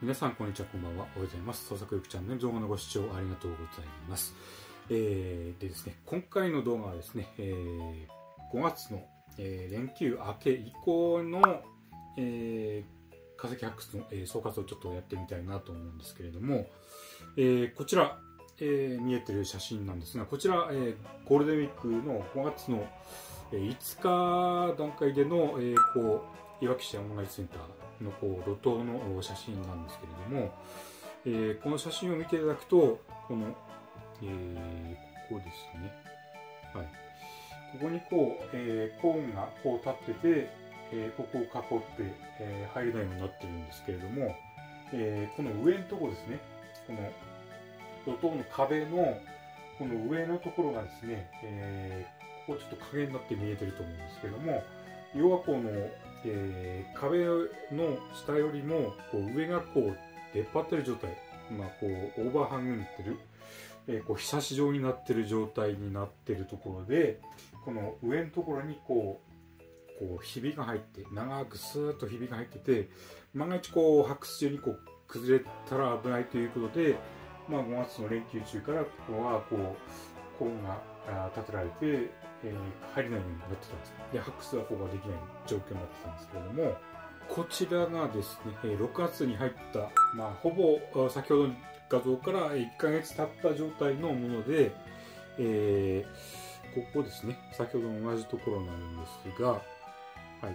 皆さんこんにちは、こんばんは。おはようございます。創作力チャンネル動画のご視聴ありがとうございます。でですね、今回の動画はですね、5月の、連休明け以降の、化石発掘の、総括をちょっとやってみたいなと思うんですけれども、こちら、見えてる写真なんですが、こちら、ゴールデンウィークの5月の5日段階での、いわき市山口センターの路頭の写真なんですけれども、この写真を見ていただくと、この、ここですね、はい、ここにコーンが立ってて、ここを囲って、入れないようになってるんですけれども、この上のところですね、この路頭の壁のこの上のところがですね、ここちょっと影になって見えてると思うんですけれども、要はこの壁の下よりも上が出っ張ってる状態、オーバーハングになってる、ひさし状になってる状態になってるところで、この上のところにひびが入って、長くスーッとひびが入ってて、万が一発掘中に崩れたら危ないということで、5月の連休中からここはコーンが立てられて、入れないようになってたんです。で、発掘はここができない状況になってたんですけれども、こちらがですね、6月に入った、ほぼ先ほどの画像から1ヶ月経った状態のもので、ここですね、先ほどの同じところなんですが、はい、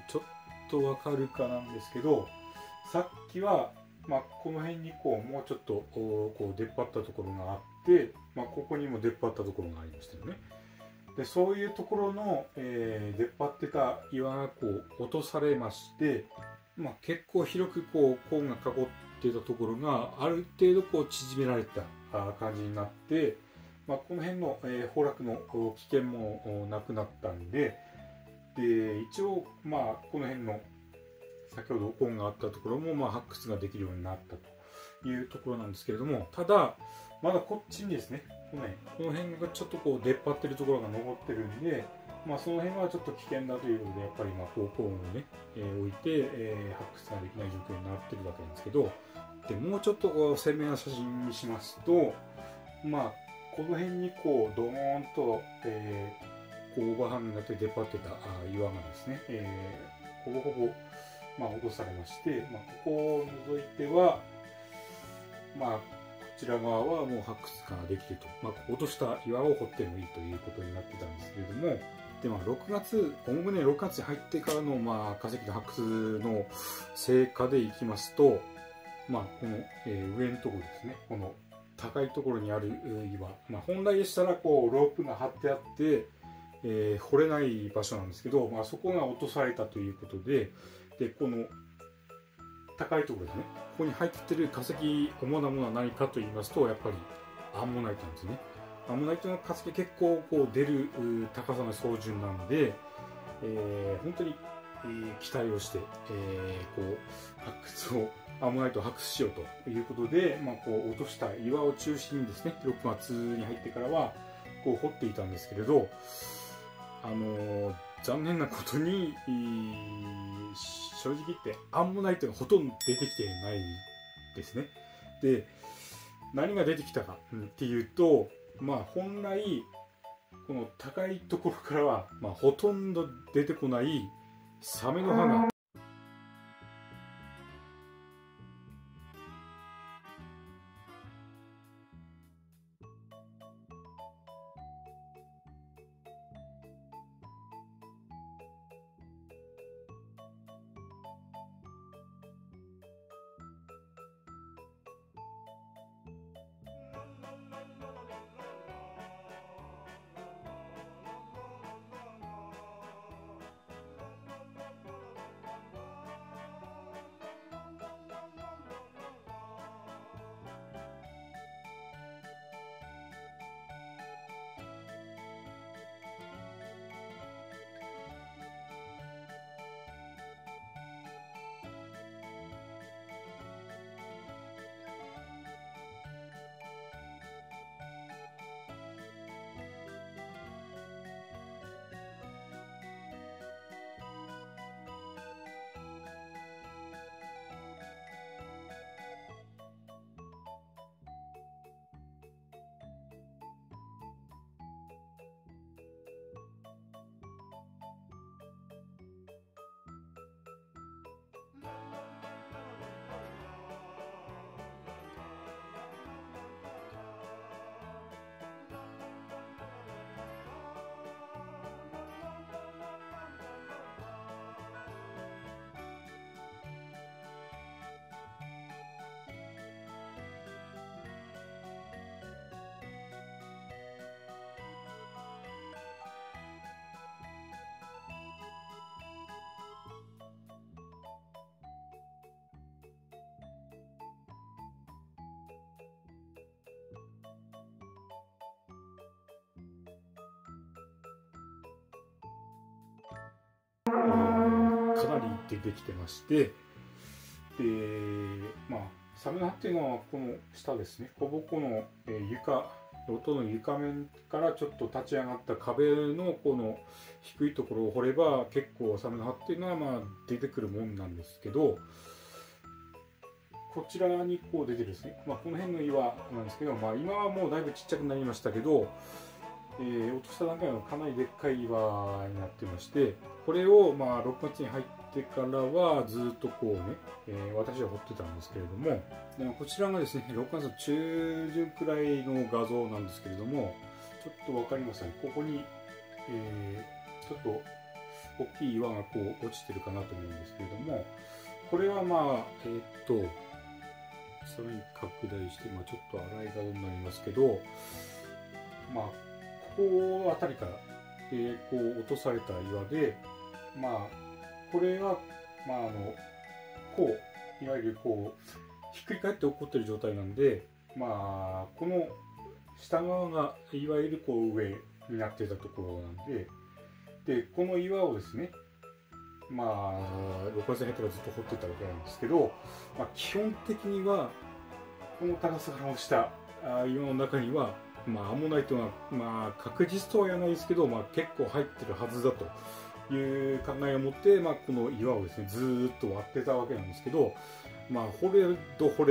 ちょっとわかるかなんですけど、さっきは、この辺にもうちょっと出っ張ったところがあって、ここにも出っ張ったところがありましたよね。でそういうところの、出っ張ってた岩が落とされまして、結構広くコーンが囲っていたところがある程度縮められた感じになって、この辺の、崩落の危険もなくなったんで、一応この辺の先ほどコーンがあったところも発掘ができるようになったというところなんですけれども、ただまだこっちにですね、この辺がちょっと出っ張ってるところが残ってるんで、その辺はちょっと危険だということで、やっぱりコーンをね、置いて、発掘ができない状況になってるわけなんですけど、でもうちょっと鮮明な写真にしますと、この辺にドーンと、オーバーハングになって出っ張ってた岩がですね、ほぼほぼ落とされまして、ここを除いては、こちら側はもう発掘ができてと、落とした岩を掘ってもいいということになってたんですけれども、で6月、おおむね6月に入ってからの化石の発掘の成果でいきますと、この、上のところですね、この高いところにある岩、本来でしたらロープが張ってあって、掘れない場所なんですけど、そこが落とされたということで、この高いところですね、ここに入っている化石、主なものは何かと言いますと、やっぱりアンモナイトなんですね。アンモナイトの化石結構出る高さの標準なので、本当に、期待をして、発掘をアンモナイトを発掘しようということで、落とした岩を中心にですね、6月に入ってからは掘っていたんですけれど、残念なことに、正直言ってアンモナイトがほとんど出てきてないですね。で、何が出てきたかっていうと、本来この高いところからは、ほとんど出てこないサメの歯が出てきてまして、で、まあ、サメの葉っていうのはこの下ですね、小箱の音の床面からちょっと立ち上がった壁のこの低いところを掘れば結構サメの葉っていうのはまあ出てくるもんなんですけど、こちらにこう出てるですね、まあ、この辺の岩なんですけど、まあ、今はもうだいぶちっちゃくなりましたけど、落とした段階のかなりでっかい岩になってまして、これをまあ6月に入ってからはずっとこうね、私は掘ってたんですけれども、でこちらがですね6月の中旬くらいの画像なんですけれども、ちょっと分かりますかね、ここに、ちょっと大きい岩がこう落ちてるかなと思うんですけれども、これはまあさらに拡大して、まあ、ちょっと粗い画像になりますけど、まあここあたりから、こう落とされた岩で、まあこれはまあこういわゆるこうひっくり返って起こっている状態なんで、まあこの下側がいわゆるこう上になっていたところなんで、この岩をですね、まあ6月に入ってからずっと掘ってたわけなんですけど、まあ、基本的にはこの高さから落ちた岩の中には、まあ、アンモナイトが、まあ、確実とは言わないですけど、まあ、結構入ってるはずだという考えを持って、まあ、この岩をですねずーっと割ってたわけなんですけど、まあ、掘れど、まあ、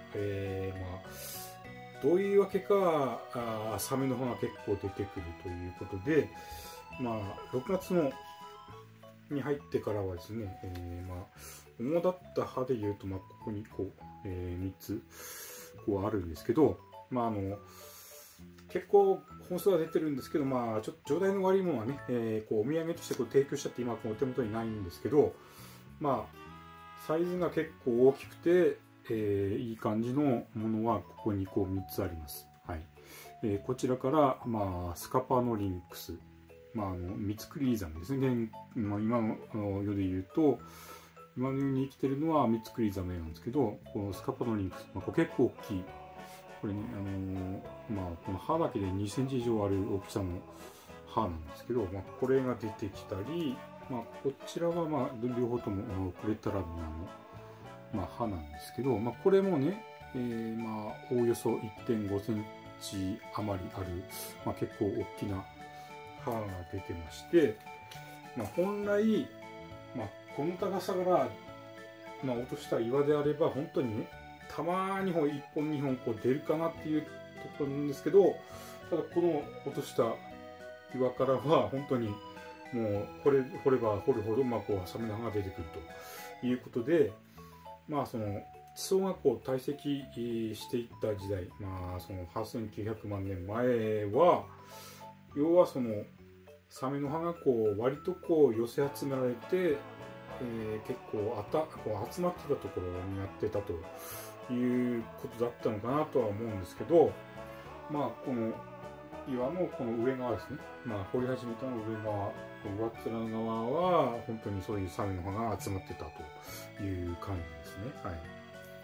どういうわけかサメの方が結構出てくるということで、まあ、6月に入ってからはですね、まあ、主だった葉でいうと、まあ、ここにこう、3つこうあるんですけど、まあ結構本数は出てるんですけど、まあちょっと状態の悪いものはね、こうお土産としてこう提供しちゃって今この手元にないんですけど、まあサイズが結構大きくて、いい感じのものはここにこう3つあります。はい。こちらから、まあ、スカパノリンクス、まあ、ミツクリザメですね。まあ、今の世で言うと、今の世に生きてるのはミツクリザメなんですけど、このスカパノリンクス、まあ、これ結構大きい。これね、まあ、この歯だけで2センチ以上ある大きさの歯なんですけど、まあ、これが出てきたり、まあ、こちらは、まあ、両方ともクレタラビナの、まあ、歯なんですけど、まあ、これもね、まあ、おおよそ 1.5 センチ余りある、まあ、結構大きな歯が出てまして、まあ、本来、まあ、この高さから、まあ、落とした岩であれば、本当にね、たまに1本2本こう出るかなっていうところなんですけど、ただこの落とした岩からは本当にもう掘れば掘るほど、まあ、こうサメの葉が出てくるということで、まあその地層がこう堆積していった時代、まあその8900万年前は、要はそのサメの葉がこう割とこう寄せ集められて、結構こう集まってたところになってたということだったのかなとは思うんですけど、まあこの岩のこの上側ですね、まあ掘り始めたの上側、上っ面側は本当にそういうサメの葉が集まってたという感じですね。はい。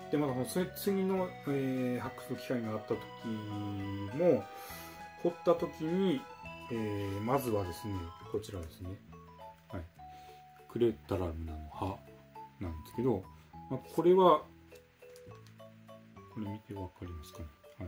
でまたその次の、発掘の機会があった時も、掘った時に、まずはですね、こちらですね、はい、クレタラミナの葉なんですけど、まあ、これはこれ見てわかりますかね、はい、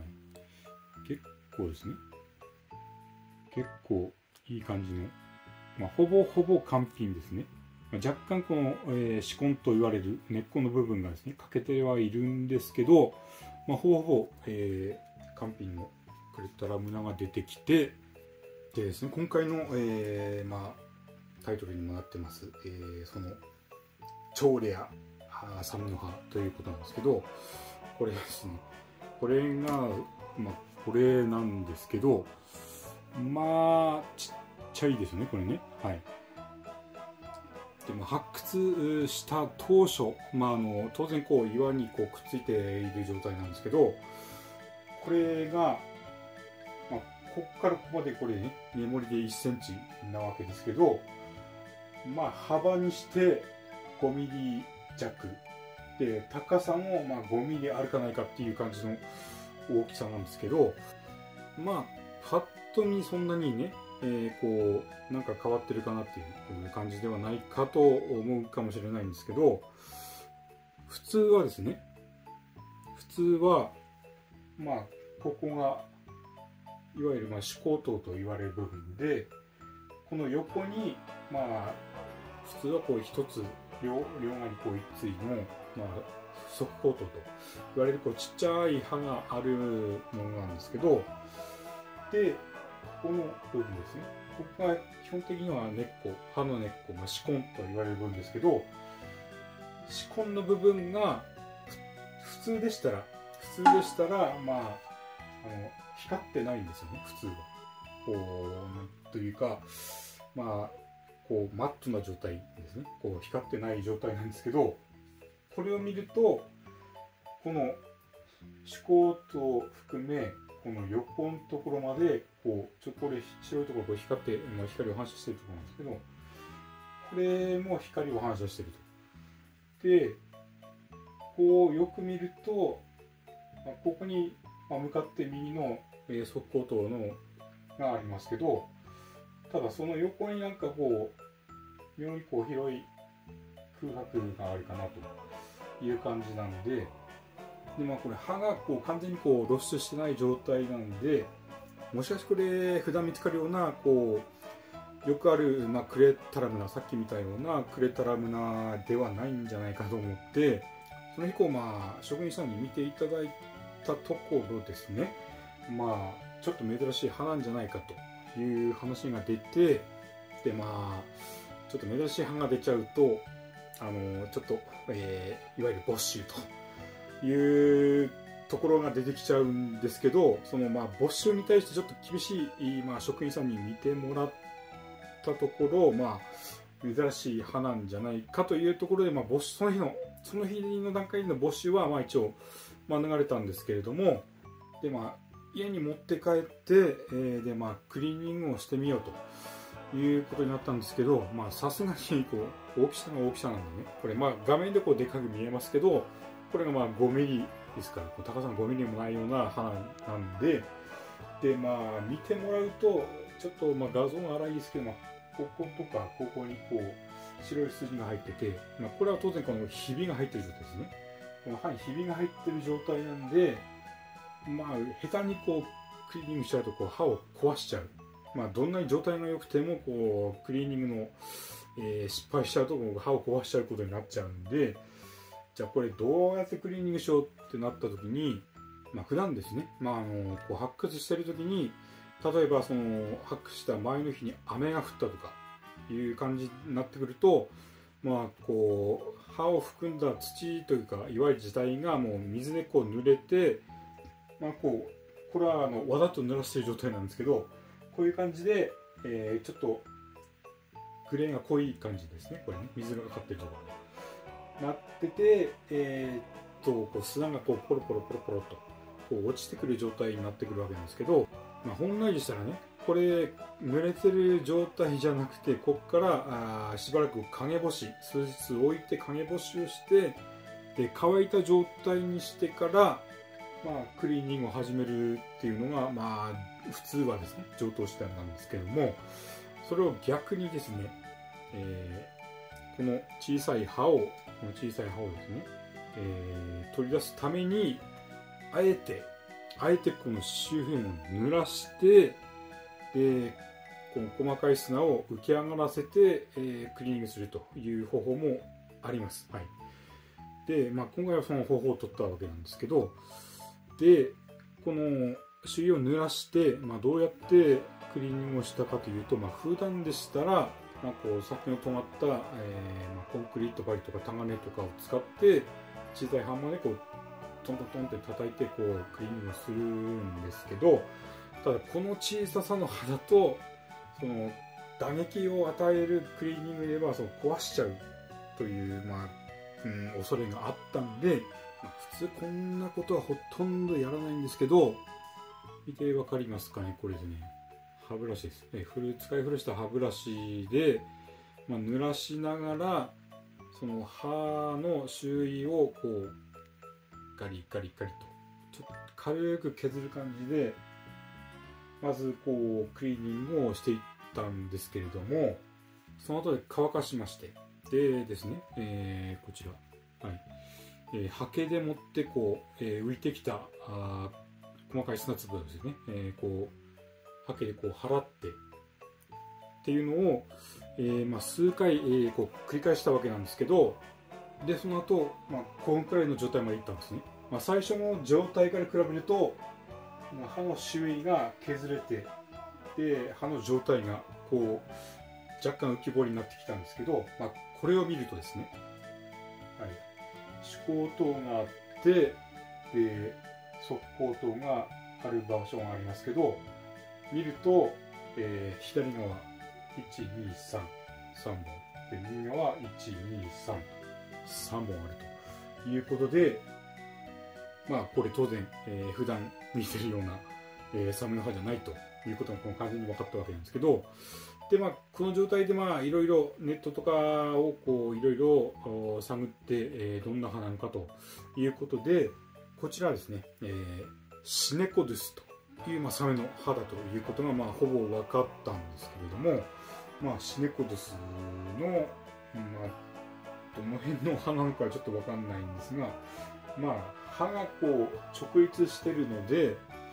結構ですね、結構いい感じの、まあ、ほぼほぼ完品ですね。まあ、若干この、歯根と言われる根っこの部分がですね欠けてはいるんですけど、まあ、ほぼほぼ、完品のクレタラムナが出てきて、でですね、今回の、まあ、タイトルにもなってます、その超レアサメの葉ということなんですけど、これですね、これが、まあ、これなんですけど、まあちっちゃいですね、これね。はい。でも発掘した当初、まあ、当然こう岩にこうくっついている状態なんですけど、これが、まあ、ここからここまでこれね、目盛りで1センチなわけですけど、まあ幅にして5ミリ弱で、高さもまあ5ミリあるかないかっていう感じの大きさなんですけど、まあパッと見そんなにね、 こうなんか変わってるかなっていう感じではないかと思うかもしれないんですけど、普通はですね、まあここがいわゆる歯垢頭と言われる部分で、この横にまあ普通はこう一つ両側にこう一対の側溝頭と言われるこうちっちゃい歯があるものなんですけど、でこの部分ですね、ここが基本的には根っこ、歯の根っこ、歯根と言われる部分ですけど、歯根の部分が普通でしたら光ってないんですよね、普通は。こうというか、こうマットな状態ですね。こう光ってない状態なんですけど、これを見るとこの歯垢頭を含めこの横のところまでこれ白いところこう光って光を反射しているところなんですけど、これも光を反射していると。でこうよく見ると、ここに向かって右の側溝頭のがありますけど、ただその横になんかこう妙にこう広い空白があるかなという感じなので、これ歯がこう完全にこう露出してない状態なんで、もしかしてこれ普段見つかるようなこうよくある、クレタラムナ、さっき見たようなクレタラムナではないんじゃないかと思って、その日こう職人さんに見ていただいたところですね、ちょっと珍しい歯なんじゃないかという話が出て、でちょっと珍しい歯が出ちゃうとちょっと、いわゆる没収というところが出てきちゃうんですけど、その没収に対してちょっと厳しい、職員さんに見てもらったところ、珍しい歯なんじゃないかというところで、その日の段階での没収は一応免れたんですけれども、で家に持って帰って、でクリーニングをしてみようということになったんですけど、さすがにこう大きさが大きさなんでね、これ画面でこうでかく見えますけど、これが5ミリですから、高さが5ミリもないような歯なんで、見てもらうとちょっと画像が荒いですけど、こことかここにこう白い筋が入ってて、これは当然このひびが入ってる状態ですね。この歯にひびが入ってる状態なんで、下手にこうクリーニングしちゃうとこう歯を壊しちゃう。どんなに状態が良くてもこうクリーニングの、失敗しちゃうと歯を壊しちゃうことになっちゃうんで、じゃあこれどうやってクリーニングしようってなった時に、普段ですね、こう発掘してる時に、例えばその発掘した前の日に雨が降ったとかいう感じになってくると、こう歯を含んだ土というかいわゆる自体がもう水でこう濡れて、これはわざと濡らしている状態なんですけど、こういう感じで、ちょっとグレーが濃い感じですね。これね、水がかかっている状態なってて、こう砂がこうポロポロとこう落ちてくる状態になってくるわけなんですけど、本来でしたらね、これ濡れてる状態じゃなくて、ここからしばらく陰干し、数日置いて陰干しをして、で乾いた状態にしてからクリーニングを始めるっていうのが普通はですね、上等手段なんですけども、それを逆にですね、この小さい歯をですね、取り出すためにあえてこの周辺を濡らして、でこの細かい砂を浮き上がらせて、クリーニングするという方法もあります。で、今回はその方法を取ったわけなんですけど、でこの周囲を濡らして、どうやってクリーニングをしたかというと、普段でしたらこうさっきの尖った、コンクリート針とかタガネとかを使って小さいハンマーでこうトントントンって叩いてこうクリーニングをするんですけど、ただこの小ささの刃だとその打撃を与えるクリーニングでは壊しちゃうという恐れがあったんで、普通こんなことはほとんどやらないんですけど、見てわかりますかね、これでね、歯ブラシです。使い古した歯ブラシで、濡らしながらその歯の周囲をこうガリガリガリとちょっと軽く削る感じでまずこうクリーニングをしていったんですけれども、その後で乾かしまして、でですね、こちら、はい、ハケでもってこう、浮いてきた細かい砂粒をですね、こうハケでこう払ってっていうのを、数回、こう繰り返したわけなんですけど、でその後、5分くらいの状態までいったんですね。最初の状態から比べると刃の周囲が削れて、で刃の状態がこう若干浮き彫りになってきたんですけど、これを見るとですね、はい、指向灯があって、で側溝灯がある場所がありますけど、見ると、左側123本で、右側123本あるということで、これ当然、普段見てるような、サメの歯じゃないということが完全に分かったわけなんですけど、でこの状態でいろいろネットとかをこういろいろ探って、どんな歯なのかということで、こちらはですね、シネコドゥスという、サメの歯だということがほぼ分かったんですけれども、シネコドゥスの、どの辺の歯なのかはちょっと分かんないんですが、歯がこう直立してるので、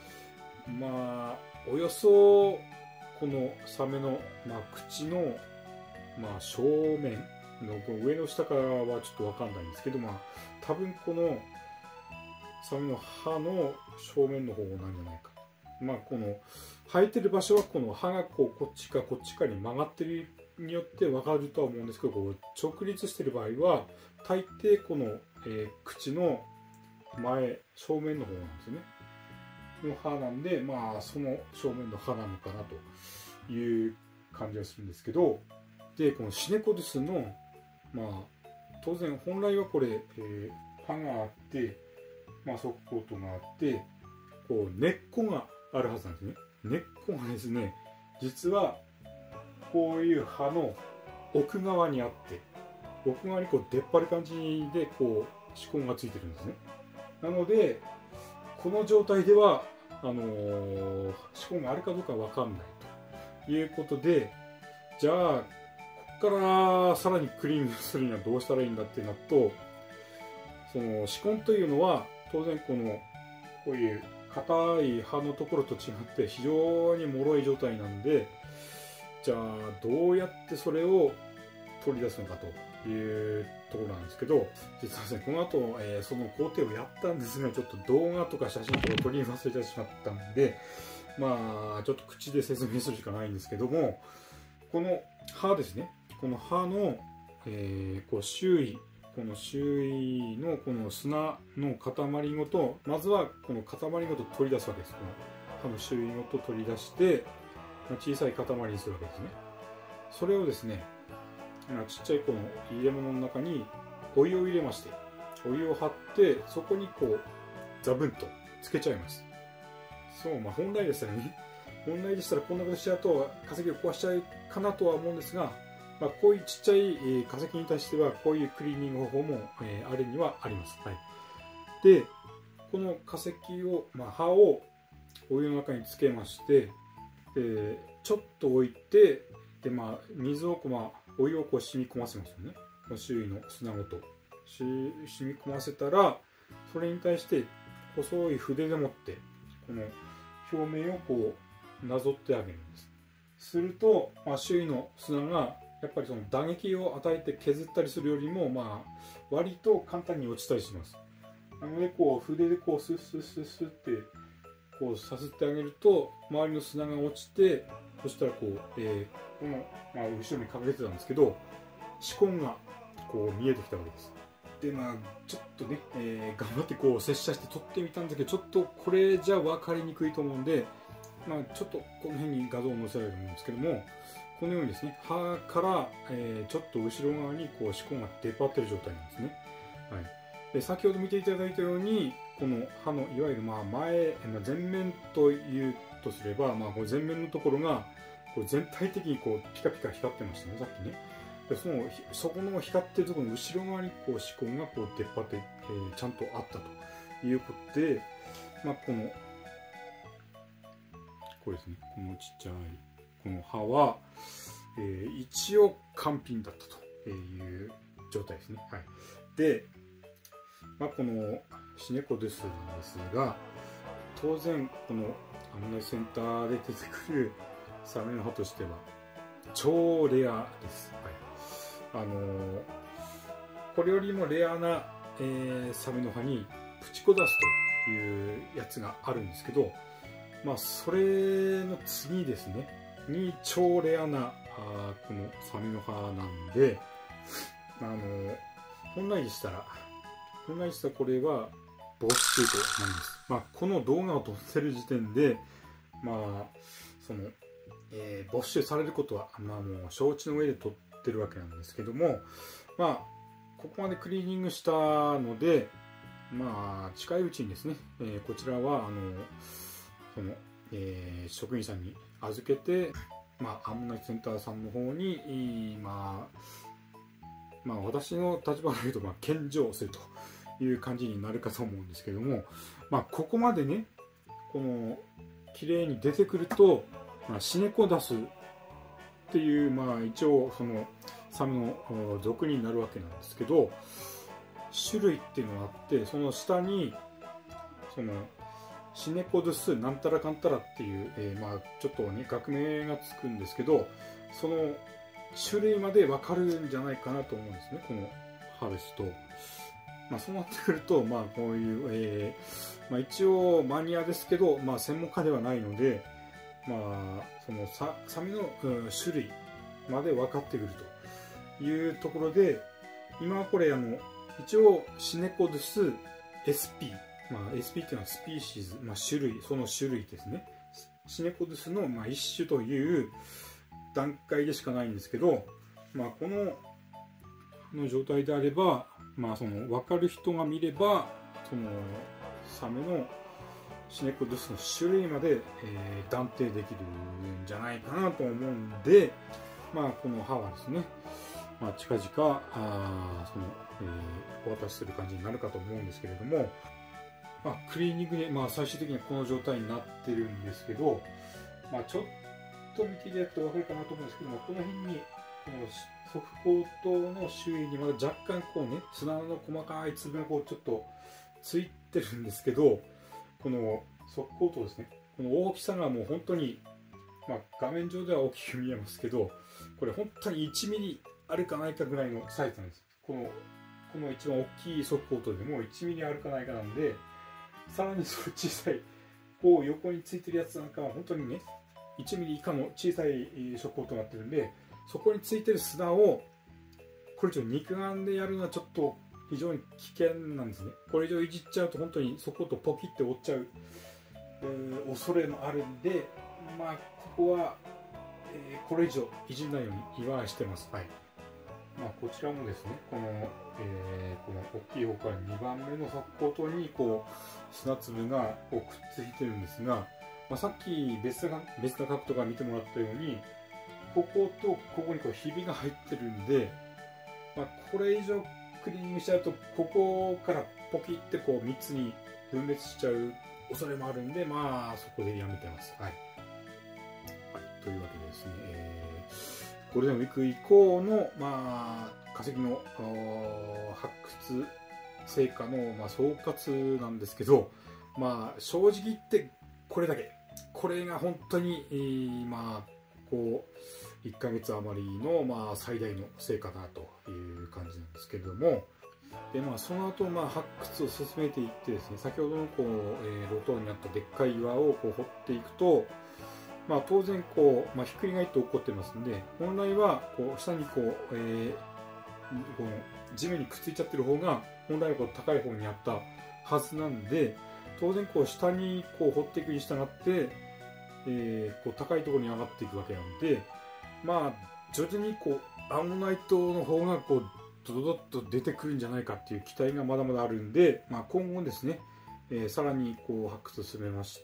およそこのサメの、口の、正面のこの上の下からはちょっと分かんないんですけど、多分このサメの歯の正面の方なんじゃないか。この生えてる場所はこの歯がこっちかこっちかに曲がってるによって分かるとは思うんですけど、こう直立している場合は大抵この、口の正面の方なんですよね。の歯なんで、その正面の歯なのかなという感じがするんですけど、でこのシネコドゥスの、当然本来はこれ、歯があって、側溝灯があって、こう根っこがあるはずなんですね。根っこがですね、実はこういう歯の奥側にあって、奥側にこう出っ張る感じでこう歯根がついてるんですね。なのでこの状態では歯根があるかどうかわかんないということで、じゃあここからさらにクリーニングするにはどうしたらいいんだってなると、その歯根というのは当然こういう硬い歯のところと違って非常に脆い状態なんで、じゃあどうやってそれを取り出すのかというところなんですけど、実はですね、この後、その工程をやったんですが、ちょっと動画とか写真とか撮り忘れてしまったんで、ちょっと口で説明するしかないんですけども、この歯ですね、この歯の、この周囲のこの砂の塊ごと、まずはこの塊ごと取り出すわけです。この歯の周囲ごと取り出して、小さい塊にするわけですね。それをですね、ちっちゃいこの入れ物の中にお湯を入れまして、お湯を張ってそこにこうザブンとつけちゃいます。そう、本来でしたらこんなことしちゃうと化石を壊しちゃうかなとは思うんですが、こういうちっちゃい化石に対してはこういうクリーニング方法もあるにはあります。はい、でこの化石を、歯をお湯の中につけまして、ちょっと置いて、で水をお湯をこう染み込ませますよね。周囲の砂ごと染み込ませたら、それに対して細い筆でもってこの表面をこうなぞってあげるんです。すると、周囲の砂がやっぱりその打撃を与えて削ったりするよりも、割と簡単に落ちたりします。なのでこう筆でこうスッスッスッスッってこうさすってあげると、周りの砂が落ちて、そしたらこう、この、後ろに隠れてたんですけど、歯根がこう見えてきたわけです。でちょっとね、頑張ってこう接写して撮ってみたんだけど、ちょっとこれじゃ分かりにくいと思うんで、ちょっとこの辺に画像を載せられると思うんですけども、このようにですね、歯から、ちょっと後ろ側にこう歯根が出っ張ってる状態なんですね。はい、で先ほど見ていただいたように、この歯のいわゆる前面というとすれば、こう前面のところがこう全体的にこうピカピカ光ってましたね、さっきね。でそこの光ってるところの後ろ側にこう歯根がこう出っ張って、ちゃんとあったということで、ここれですね、このちっちゃいこの刃は、一応完品だったという状態ですね。はい、で、このシネコドゥスなんですが、当然このアムナイセンターで出てくるサメの歯としては超レアです。はい、これよりもレアな、サメの歯にプチコダスというやつがあるんですけど、それの次ですねに超レアなこのサメの歯なんで、本来でしたらこれは没収となんです。この動画を撮ってる時点で没収されることはもう承知の上で撮ってるわけなんですけども、ここまでクリーニングしたので、近いうちにですね、こちらは職員さんに預けて、アンモナイトセンターさんの方に、私の立場から言うと、献上するという感じになるかと思うんですけども、ここまでね、この綺麗に出てくると、シネコダスっていう、一応そのサメの属になるわけなんですけど、種類っていうのがあって、その下にそのシネコドゥスなんたらかんたらっていう、ちょっとね学名がつくんですけど、その種類まで分かるんじゃないかなと思うんですね、この歯ですと。そうなってくると、こういう、一応マニアですけど、専門家ではないので、そのサメの種類まで分かってくるというところで、今はこれ一応シネコドゥス SP、SP っていうのはスピーシーズ、種類、その種類ですね。シネコドゥスの一種という段階でしかないんですけど、この状態であれば、その分かる人が見れば、そのサメのシネコドゥスの種類まで、断定できるんじゃないかなと思うんで、この歯はですね、近々お渡しする感じになるかと思うんですけれども、クリーニングで、最終的にはこの状態になってるんですけど、ちょっと見ていただくと分かるかなと思うんですけども、この辺にこの側溝頭の周囲にまだ若干砂の細かい粒がちょっとついてるんですけど、この側溝頭ですね、この大きさがもう本当に、画面上では大きく見えますけど、これ本当に1ミリあるかないかぐらいのサイズなんです。この一番大きい側溝頭でも1ミリあるかないかなんで、さらにその小さい横についてるやつなんかは本当にね1ミリ以下の小さい側溝となってるんで、そこについてる砂をこれ以上肉眼でやるのはちょっと非常に危険なんですね。これ以上いじっちゃうと本当に側溝とポキって折っちゃう、恐れもあるんで、ここは、これ以上いじんないように言わしてます。はい。こちらもですね、この大きい方から2番目の側溝頭に砂粒がくっついてるんですが、さっき別な角度から見てもらったように、こことここにひびが入ってるんで、これ以上クリーニングしちゃうとここからポキって3つに分裂しちゃう恐れもあるんで、そこでやめてます。はい。というわけでですね、ゴールデンウィーク以降の、化石の発掘成果の、総括なんですけど、正直言ってこれだけ、これが本当に、1ヶ月余りの、最大の成果だという感じなんですけれども、でその後、発掘を進めていってですね、先ほどの路頭にあったでっかい岩を掘っていくと、当然ひっくり返って起こってますんで、本来は下に地面にくっついちゃってる方が本来は高い方にあったはずなんで、当然下に掘っていくに従って、高いところに上がっていくわけなんで、徐々にアンモナイトの方がドドドッと出てくるんじゃないかっていう期待がまだまだあるんで、今後ですね、さらに発掘を進めまして、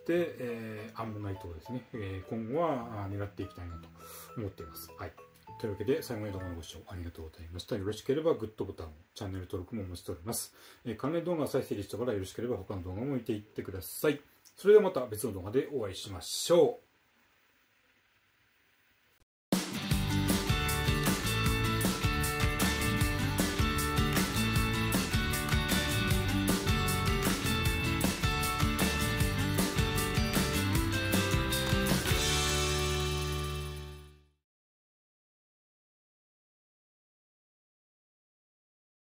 アンモナイトをですね、今後は狙っていきたいなと思っています。はい。というわけで最後まで動画のご視聴ありがとうございました。よろしければグッドボタン、チャンネル登録もお待ちしております。関連動画再生リストからよろしければ他の動画も見ていってください。それではまた別の動画でお会いしましょう。